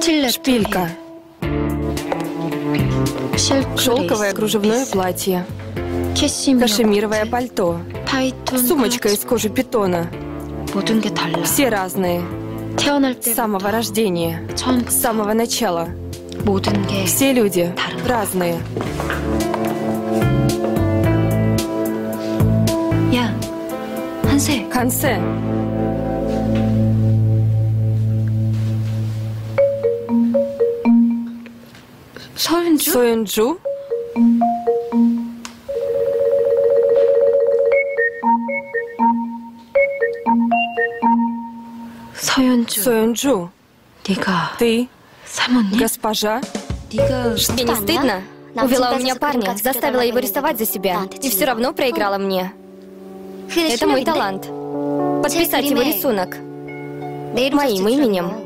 Шпилька. Шелковое кружевное платье. Кашемировое пальто. Сумочка из кожи питона. Все разные. С самого рождения. С самого начала. Все люди разные. Хансе. Союнджу? Союнджу. Ты? Госпожа? Тебе не стыдно? Увела у меня парня, заставила его рисовать за себя. И все равно проиграла мне. Это мой талант. Подписать его рисунок моим именем.